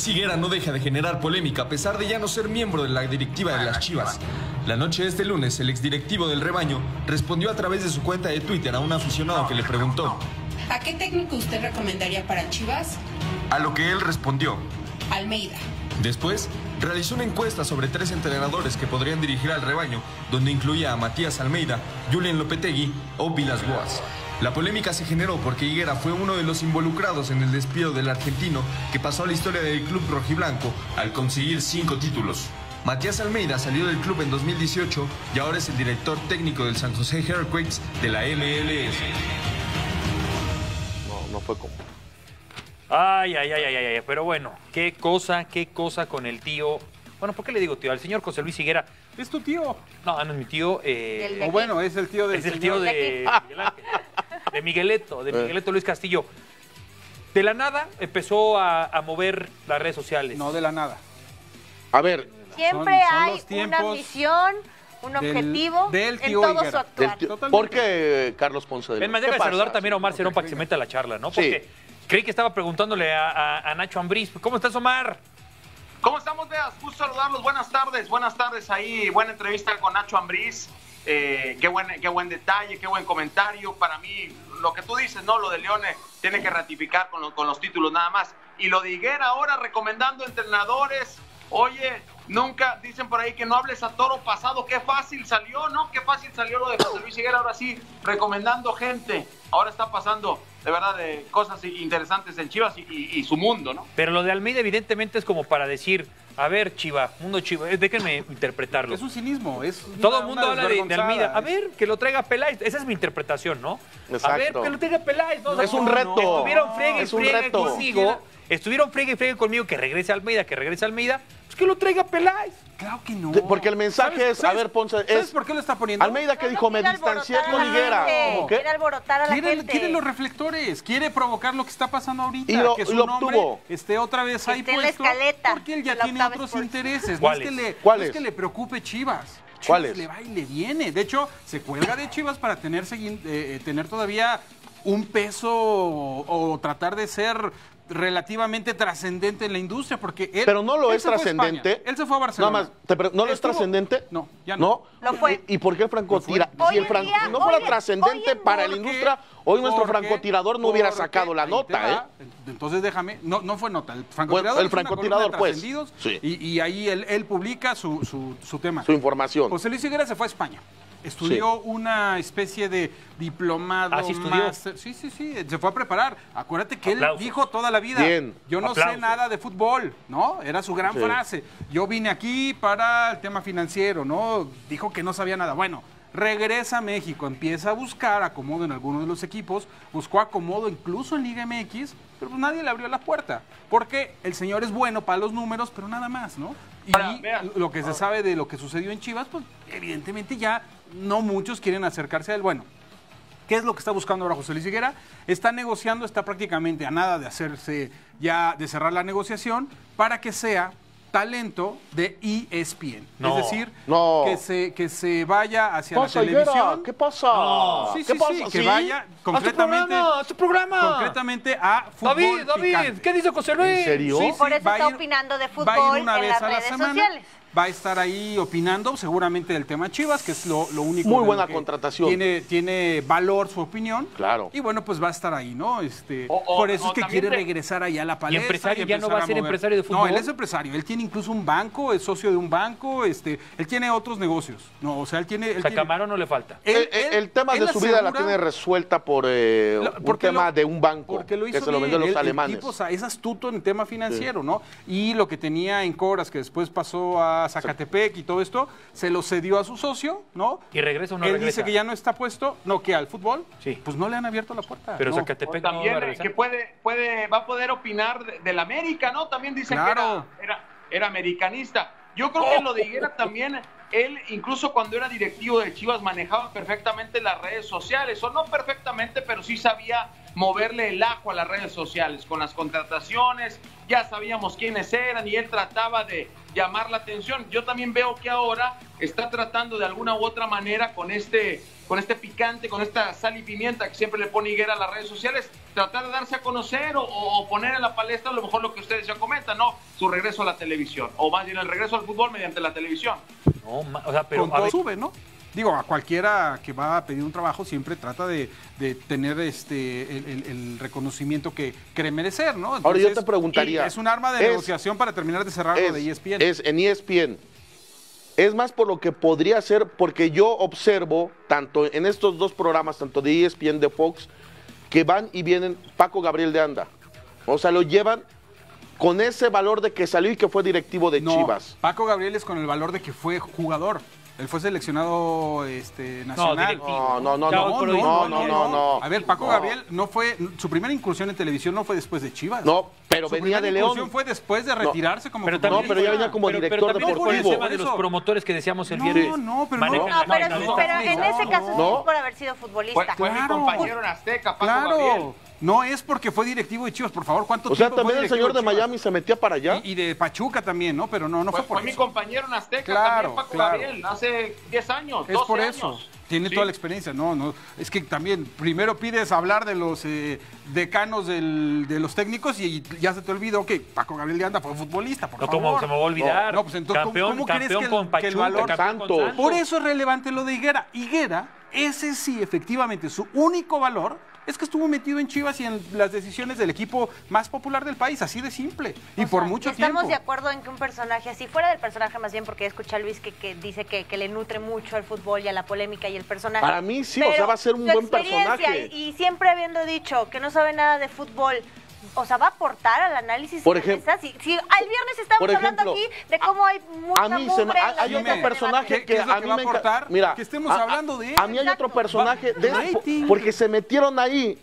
Higuera no deja de generar polémica a pesar de ya no ser miembro de la directiva de las Chivas. La noche de este lunes, el exdirectivo del rebaño respondió a través de su cuenta de Twitter a un aficionado que le preguntó: ¿a qué técnico usted recomendaría para Chivas? A lo que él respondió: Almeida. Después, realizó una encuesta sobre 3 entrenadores que podrían dirigir al rebaño, donde incluía a Matías Almeida, Julen Lopetegui o Vilas Boas. La polémica se generó porque Higuera fue uno de los involucrados en el despido del argentino que pasó a la historia del club rojiblanco al conseguir 5 títulos. Matías Almeida salió del club en 2018 y ahora es el director técnico del San José Earthquakes de la MLS. No fue como... Ay, pero bueno, qué cosa con el tío. Bueno, ¿por qué le digo tío? Al señor José Luis Higuera. ¿Es tu tío? No, no es mi tío. O bueno, es el tío del Es el tío de Miguel Ángel, de Miguelito Luis Castillo. De la nada empezó a mover las redes sociales. No de la nada. A ver. Siempre hay una misión, un objetivo del en tío todo Higuera. su actuar. ¿Por qué Carlos Ponce de León? Es más, deja de ¿Qué saludar pasa? también a Omar Cerón para que se meta a la charla, ¿no? Porque creí que estaba preguntándole a Nacho Ambriz. ¿Cómo estás, Omar? ¿Cómo estamos, Veas? Gusto saludarlos. Buenas tardes ahí. Buena entrevista con Nacho Ambriz. Qué buen detalle, qué buen comentario. Para mí, lo que tú dices, ¿no? Lo de León tiene que ratificar con los títulos nada más. Y lo de Higuera ahora recomendando entrenadores. Oye, nunca dicen por ahí que no hables a toro pasado. Qué fácil salió, ¿no? Qué fácil salió lo de José Luis Higuera. Ahora sí, recomendando gente. Ahora está pasando, de verdad, de cosas interesantes en Chivas y su mundo, ¿no? Pero lo de Almeida evidentemente es como para decir, a ver, Chiva, mundo Chiva, déjenme interpretarlo. Es un cinismo. Todo el mundo habla de Almeida. A ver, que lo traiga Peláez. Esa es mi interpretación, ¿no? Exacto. A ver, que lo traiga Peláez. ¿No? Es un reto. Estuvieron friegue Es un reto. conmigo. Estuvieron friegue conmigo que regrese Almeida, Pues que lo traiga Peláez. Claro que no. Porque el mensaje es, a ver, Ponce, ¿sabes por qué lo está poniendo? Almeida que dijo, me distancié con Higuera. ¿Cómo qué? Quiere alborotar a la gente. Quiere los reflectores, quiere provocar lo que está pasando ahorita. Y que su lo nombre obtuvo. esté otra vez ahí esté en la puesto. escaleta, Porque él ya en la tiene octava otros Sports. intereses. ¿Cuáles? No ¿Cuáles? es que le preocupe Chivas. ¿Cuáles? Le va y le viene. De hecho, se cuelga de Chivas para tener todavía un peso o tratar de ser relativamente trascendente en la industria, porque él... Pero no lo él es se fue a trascendente. España, él se fue a Barcelona. Nada más, ¿no lo es trascendente? No, ya no. Lo fue. ¿Y por qué el francotira? Hoy Si el en día, no fuera hoy en- trascendente hoy en- para la ¿Por qué? industria, hoy nuestro Porque- francotirador no hubiera sacado la ahí te nota, va. Entonces déjame, no fue nota, el francotirador, Bueno, el es una francotirador, columna de pues. trascendidos, Sí. y ahí él publica su tema. Su información. José Luis Higuera se fue a España. Estudió una especie de diplomado, ¿Ah, sí estudió? máster. Sí, se fue a preparar. Acuérdate que Aplausos. él dijo toda la vida, Bien. yo no sé Aplausos. nada de fútbol, ¿no? Era su gran Sí. frase. Yo vine aquí para el tema financiero, ¿no? Dijo que no sabía nada. Bueno, regresa a México, empieza a buscar acomodo en algunos de los equipos, buscó acomodo incluso en Liga MX, pero pues nadie le abrió la puerta, porque el señor es bueno para los números, pero nada más, ¿no? Y Ahora, vean. lo que se sabe de lo que sucedió en Chivas, pues evidentemente ya no muchos quieren acercarse a él. Bueno, ¿qué es lo que está buscando ahora José Luis Higuera? Está negociando, está prácticamente a nada de hacerse ya, de cerrar la negociación para que sea talento de ESPN. No. Es decir, No. que se vaya hacia la ¿Pasa, Higuera? televisión. ¿Qué pasa? Sí, ¿Qué pasa? que ¿Sí? vaya concretamente, ¡Haz tu programa! concretamente a fútbol David, picante. ¿qué dice José Luis? ¿En serio? Sí, Por eso va a está ir- opinando de va a fútbol ir una en vez las a la redes semana, sociales. va a estar ahí opinando seguramente del tema Chivas, que es lo único. Muy de lo buena que contratación. Tiene valor su opinión. Claro. Y bueno, pues va a estar ahí, ¿no? O Por eso es que también quiere de- regresar ahí a la palestra. empresario, ya no empezar va a ser mover. empresario de No, fútbol. él es empresario. Él tiene incluso un banco, es socio de un banco. Él tiene otros negocios. No, o sea, él tiene. O sea, Camarón no le falta. El tema de su vida la tiene resuelta por un porque tema de un banco porque lo hizo que se lo bien. vendió a los El alemanes. tipo, o sea, es astuto en el tema financiero, ¿no? Y lo que tenía en Cobras, que después pasó a Zacatepec y todo esto, se lo cedió a su socio, ¿no? ¿Y regresa o no Él regresa? dice que ya no está puesto, no, que al fútbol, Sí. pues no le han abierto la puerta. Pero no. Zacatepec no va a También regresar. que va a poder opinar del América, ¿no? También dice Claro. que era americanista. Yo creo que lo de Higuera también, él incluso cuando era directivo de Chivas manejaba perfectamente las redes sociales, o no perfectamente, pero sí sabía moverle el ajo a las redes sociales, con las contrataciones, ya sabíamos quiénes eran y él trataba de llamar la atención. Yo también veo que ahora está tratando de alguna u otra manera con este picante, con esta sal y pimienta que siempre le pone Higuera a las redes sociales, tratar de darse a conocer o poner en la palestra a lo mejor lo que ustedes ya comentan, ¿no? Su regreso a la televisión, o más bien el regreso al fútbol mediante la televisión. No, o sea, pero con todo sube, ¿no? Digo, a cualquiera que va a pedir un trabajo siempre trata de tener el reconocimiento que cree merecer, ¿no? Entonces, ahora yo te preguntaría... Es un arma de negociación para terminar de cerrar lo de ESPN. En ESPN. Es más por lo que podría ser, porque yo observo, tanto en estos dos programas, tanto de ESPN, de Fox, que van y vienen Paco Gabriel de Anda. O sea, lo llevan con ese valor de que salió y que fue directivo de Chivas. Paco Gabriel es con el valor de que fue jugador. Él fue seleccionado nacional. No. A ver, Paco Gabriel no fue, su primera incursión en televisión no fue después de Chivas. No, pero venía de León. Su primera incursión fue después de retirarse como futbolista. No, pero ya venía como director deportivo. El tema de los promotores que decíamos el viernes. Pero en ese caso sí es por haber sido futbolista. Fue mi compañero en Azteca, Paco Gabriel. No es porque fue directivo de Chivas, por favor, ¿cuánto tiempo? O sea, también el señor de Miami se metía para allá. Y de Pachuca también, ¿no? Pero no fue por eso. Fue mi compañero en Azteca, también Paco Gabriel, hace 10 años, 12 Es por eso. años. Tiene toda la experiencia, no. Es que también primero pides hablar de los decanos de los técnicos y ya se te olvidó que Paco Gabriel de Anda fue futbolista, por favor. ¿Cómo se me va a olvidar? No, pues entonces, ¿cómo crees que el valor Santos? Por eso es relevante lo de Higuera. Higuera, ese sí, efectivamente, su único valor es que estuvo metido en Chivas y en las decisiones del equipo más popular del país, así de simple. Y por mucho tiempo. Estamos de acuerdo en que un personaje así, fuera del personaje más bien, porque escuché a Luis que dice que le nutre mucho al fútbol y a la polémica y el personaje. Para mí sí, pero o sea, va a ser un buen personaje. Y siempre habiendo dicho que no sabe nada de fútbol, o sea, va a aportar al análisis. Por ejemplo, si el viernes estamos hablando aquí de cómo hay mucha mugre hay otro personaje que a mí me encanta. Mira, que estemos hablando de él. A mí hay otro personaje porque se metieron ahí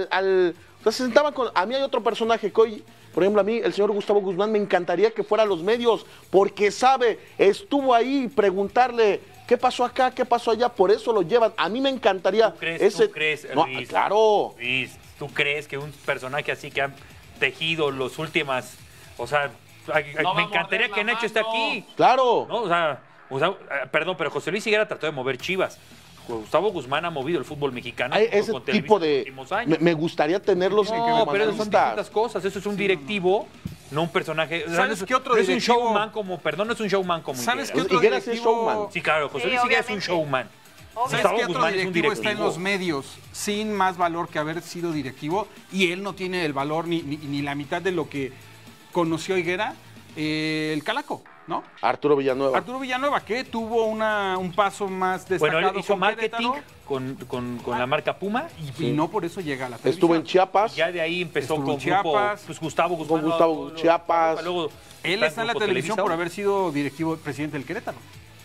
o sea, se sentaban con. A mí hay otro personaje que hoy, por ejemplo, a mí el señor Gustavo Guzmán me encantaría que fuera a los medios porque sabe, estuvo ahí, preguntarle qué pasó acá, qué pasó allá, por eso lo llevan. A mí me encantaría ¿Tú crees, no, Luis, claro. Luis, ¿tú crees que un personaje así que ha tejido los últimas, o sea, me encantaría que Nacho esté aquí? Claro. ¿No? O sea, perdón, pero José Luis Higuera trató de mover Chivas. Gustavo Guzmán ha movido el fútbol mexicano. Ese tipo de... Me gustaría tenerlos no, pero eso son distintas cosas. Eso es un directivo, no un personaje. ¿Sabes qué otro directivo? Es un showman como... Perdón, no es un showman como ¿Sabes Higuera. qué otro Higuera es showman. Sí, claro, José Luis Higuera es un showman. ¿Sabes qué otro directivo está en los medios sin más valor que haber sido directivo? Y él no tiene el valor ni la mitad de lo que conoció Higuera. El Calaco, ¿no? Arturo Villanueva. Arturo Villanueva, que tuvo un paso más destacado. Bueno, él hizo marketing con la marca Puma. Y no por eso llega a la televisión. Estuvo en Chiapas. Y ya de ahí empezó con Chiapas, pues Gustavo Guzmán. Con Gustavo Chiapas. Luego, él está en la televisión por haber sido directivo presidente del Querétaro.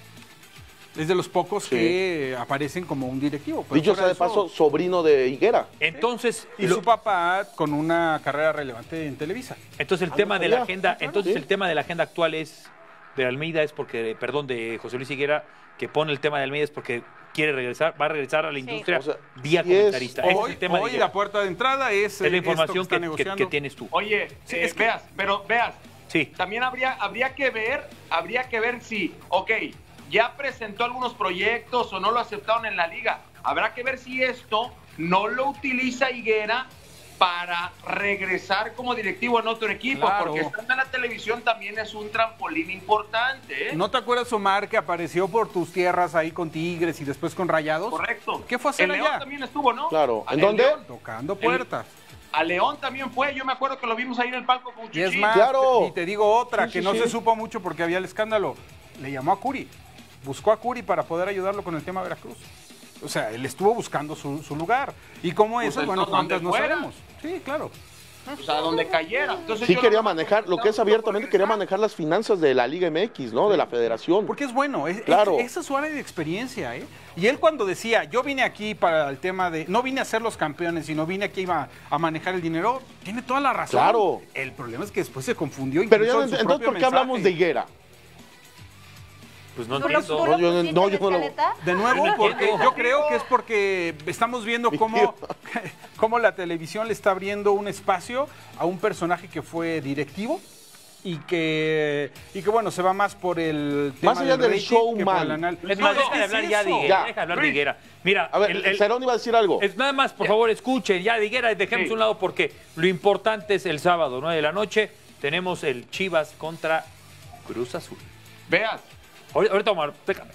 Es de los pocos que aparecen como un directivo. Dicho sea de paso, sobrino de Higuera. Entonces, y su papá con una carrera relevante en Televisa. Entonces el tema de la agenda, el tema de la agenda actual es de Almeida es porque, perdón, de José Luis Higuera, que pone el tema de Almeida es porque quiere regresar, va a regresar a la industria vía comentarista. Hoy, es el tema hoy la puerta de entrada es la información que tienes tú. Oye, veas, sí. También habría que ver si, ya presentó algunos proyectos o no lo aceptaron en la liga. Habrá que ver si esto no lo utiliza Higuera para regresar como directivo en otro equipo, porque estando en la televisión también es un trampolín importante. ¿No te acuerdas, Omar, que apareció por tus tierras ahí con Tigres y después con Rayados? Correcto. ¿Qué fue a hacer allá? León también estuvo, ¿no? Claro. ¿En dónde? León. Tocando puertas. A León también fue, yo me acuerdo que lo vimos ahí en el palco con Chuchín. Y es más, y te digo otra, que no se supo mucho porque había el escándalo. Le llamó a Curi. Buscó a Curi para poder ayudarlo con el tema Veracruz. O sea, él estuvo buscando su lugar. ¿Y cómo eso? Bueno, cuántas no sabemos. Sí, claro. O sea, donde cayera. Entonces, sí quería manejar, lo que es abiertamente, quería manejar las finanzas de la Liga MX, ¿no? De la federación. Porque es bueno, claro. Esa es su área de experiencia, ¿eh? Y él cuando decía, yo vine aquí para el tema de, no vine a ser los campeones, sino vine aquí a manejar el dinero, tiene toda la razón. El problema es que después se confundió. Pero ya entonces, ¿por qué hablamos de Higuera? Pues no ¿Tú lo entiendo. pusiste yo en no la lo- escaleta? De nuevo, No porque entiendo. yo creo que es porque estamos viendo cómo la televisión le está abriendo un espacio a un personaje que fue directivo y que bueno, se va más por el tema Más allá del rating que por showman. el análisis. Es más, No, deja de es hablar ya eso. de Higuera. Ya. Deja de hablar de Luis. Higuera. Mira, A ver, Cerón iba a decir algo. nada más, por favor, escuchen ya de Higuera, dejemos Sí. un lado porque lo importante es el sábado, 9 de la noche, tenemos el Chivas contra Cruz Azul. Veas. Ahorita, Omar, déjame.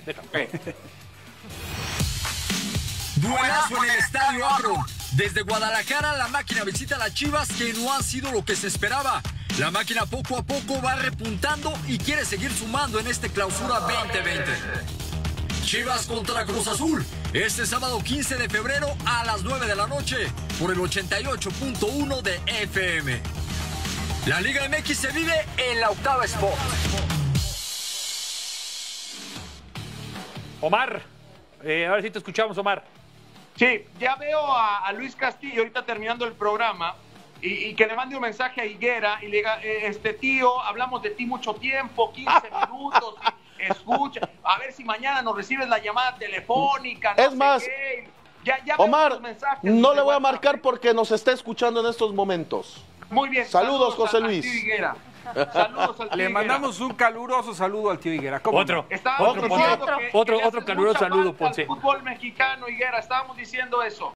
Duelazo en el Estadio Akron. Desde Guadalajara, la máquina visita a las Chivas, que no han sido lo que se esperaba. La máquina poco a poco va repuntando y quiere seguir sumando en este Clausura 2020. Chivas contra Cruz Azul, este sábado 15 de febrero a las 9 de la noche, por el 88.1 de FM. La Liga MX se vive en la Octava Sport. Omar, ahora sí te escuchamos, Omar. Sí, ya veo a Luis Castillo ahorita terminando el programa y que le mande un mensaje a Higuera y le diga, tío, hablamos de ti mucho tiempo, 15 minutos, escucha, a ver si mañana nos recibes la llamada telefónica. No Es sé más, qué. Ya veo Omar, tus mensajes no de le voy a WhatsApp. marcar porque nos está escuchando en estos momentos. Muy bien. Saludos, José al Luis. tío Higuera. Saludos al tío Le Higuera. mandamos un caluroso saludo al tío Higuera. ¿Cómo Otro. no? Estábamos Otro, diciendo Ponce. que le Otro haces caluroso mucha saludo, falta al Ponce. fútbol mexicano, Higuera, estábamos diciendo eso.